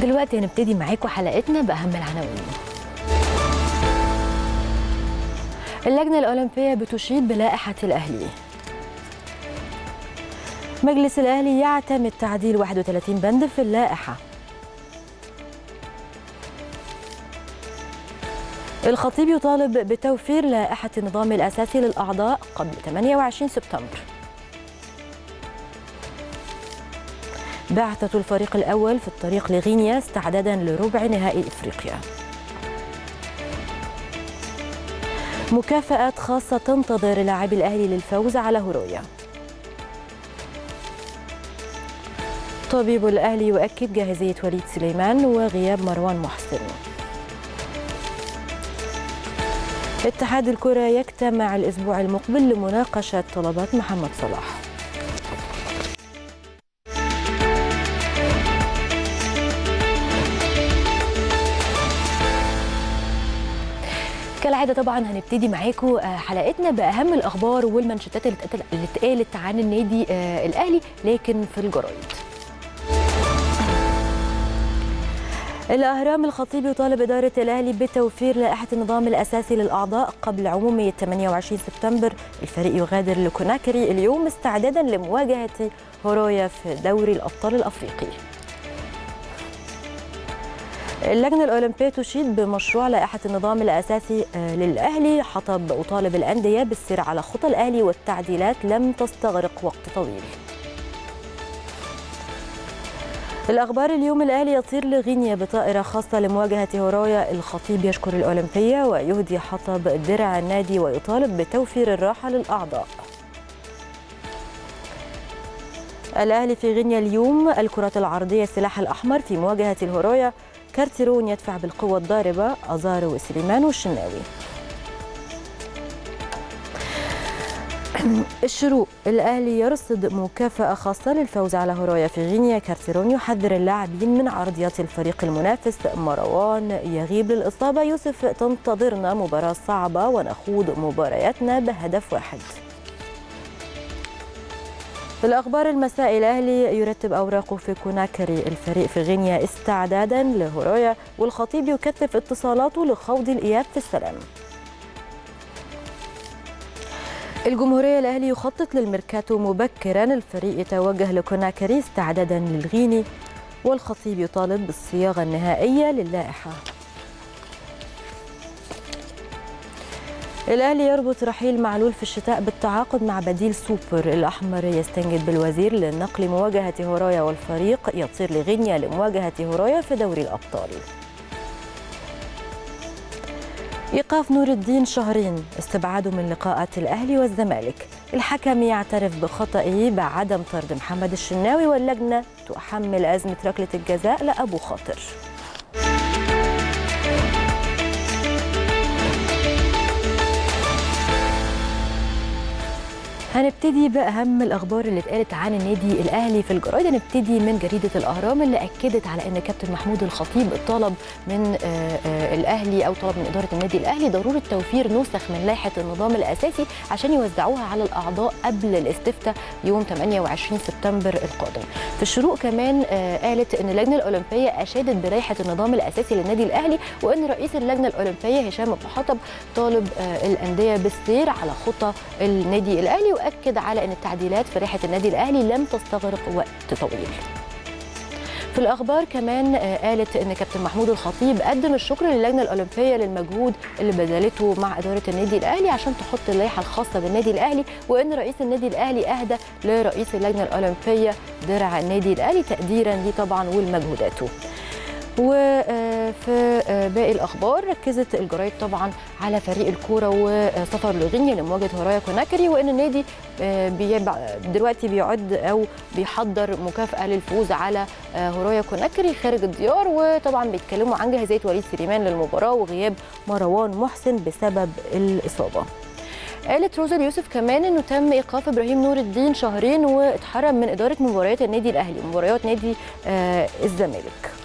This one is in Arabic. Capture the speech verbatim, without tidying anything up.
دلوقتي هنبتدي معاكم حلقتنا بأهم العناوين. اللجنة الأولمبية بتشيد بلائحة الأهلي. مجلس الأهلي يعتمد تعديل واحد وثلاثين بند في اللائحة. الخطيب يطالب بتوفير لائحة النظام الأساسي للأعضاء قبل ثمانية وعشرين سبتمبر. بعثة الفريق الأول في الطريق لغينيا استعدادا لربع نهائي إفريقيا. مكافآت خاصة تنتظر لاعبي الأهلي للفوز على هورويا. طبيب الأهلي يؤكد جاهزية وليد سليمان وغياب مروان محسن. اتحاد الكرة يجتمع الأسبوع المقبل لمناقشة طلبات محمد صلاح. كالعادة طبعا هنبتدي معاكم حلقتنا بأهم الأخبار والمنشطات اللي اتقالت عن النادي الأهلي لكن في الجرايد. الأهرام: الخطيب يطالب إدارة الأهلي بتوفير لائحة النظام الأساسي للأعضاء قبل عمومية ثمانية وعشرين سبتمبر. الفريق يغادر لكوناكري اليوم استعدادا لمواجهة هورويا في دوري الأبطال الأفريقي. اللجنة الأولمبية تشيد بمشروع لائحة النظام الأساسي للأهلي. حطب: أطالب الأندية بالسير على خطى الأهلي والتعديلات لم تستغرق وقت طويل. الأخبار اليوم: الأهلي يطير لغينيا بطائرة خاصة لمواجهة هورويا. الخطيب يشكر الأولمبية ويهدي حطب درع النادي ويطالب بتوفير الراحة للأعضاء. الأهلي في غينيا اليوم. الكرة العرضية السلاح الأحمر في مواجهة الهورويا. كارتيرون يدفع بالقوة الضاربة. أزارو وسليمان والشناوي. الشروق: الأهلي يرصد مكافأة خاصة للفوز على هورويا في غينيا. كارتيرون يحذر اللاعبين من عرضيات الفريق المنافس. مروان يغيب للإصابة. يوسف: تنتظرنا مباراة صعبة ونخوض مبارياتنا بهدف واحد. في الأخبار المساء: الأهلي يرتب أوراقه في كوناكري. الفريق في غينيا استعدادا لهورويا. والخطيب يكثف اتصالاته لخوض الإياب في السلام. الجمهورية: الأهلي يخطط للميركاتو مبكرا. الفريق يتوجه لكوناكري استعدادا للغيني. والخطيب يطالب بالصياغة النهائية للائحة. الأهلي يربط رحيل معلول في الشتاء بالتعاقد مع بديل سوبر. الأحمر يستنجد بالوزير لنقل مواجهة هورويا. والفريق يطير لغينيا لمواجهة هورويا في دوري الأبطال. إيقاف نور الدين شهرين. استبعاده من لقاءات الأهلي والزمالك. الحكم يعترف بخطئه بعدم طرد محمد الشناوي. واللجنة تحمل أزمة ركلة الجزاء لأبو خاطر. هنبتدي بأهم الأخبار اللي اتقالت عن النادي الأهلي في الجرايد. هنبتدي من جريدة الأهرام اللي أكدت على أن كابتن محمود الخطيب طلب من الأهلي أو طلب من إدارة النادي الأهلي ضرورة توفير نسخ من لائحة النظام الأساسي عشان يوزعوها على الأعضاء قبل الاستفتاء يوم ثمانية وعشرين سبتمبر القادم. في الشروق كمان قالت أن اللجنة الأولمبية أشادت بلائحة النظام الأساسي للنادي الأهلي وأن رئيس اللجنة الأولمبية هشام أبو حطب طالب الأندية بالسير على خطى النادي الأهلي. أكد على أن التعديلات في لائحة النادي الأهلي لم تستغرق وقت طويل. في الأخبار كمان قالت أن كابتن محمود الخطيب قدم الشكر للجنة الأولمبية للمجهود اللي بذلته مع إدارة النادي الأهلي عشان تحط اللائحة الخاصة بالنادي الأهلي. وأن رئيس النادي الأهلي أهدى لرئيس اللجنة الأولمبية درع النادي الأهلي تقديرا ليه طبعا ولمجهوداته. وفي باقي الأخبار ركزت الجرايد طبعا على فريق الكورة وسفر لغينيا لمواجهة هورويا كوناكري. وأن النادي دلوقتي بيعد أو بيحضر مكافأة للفوز على هورويا كوناكري خارج الديار. وطبعا بيتكلموا عن جاهزية وليد سليمان للمباراة وغياب مروان محسن بسبب الإصابة. قالت روزا اليوسف كمان انه تم ايقاف ابراهيم نور الدين شهرين واتحرم من اداره مباريات النادي الاهلي ومباريات نادي آه الزمالك.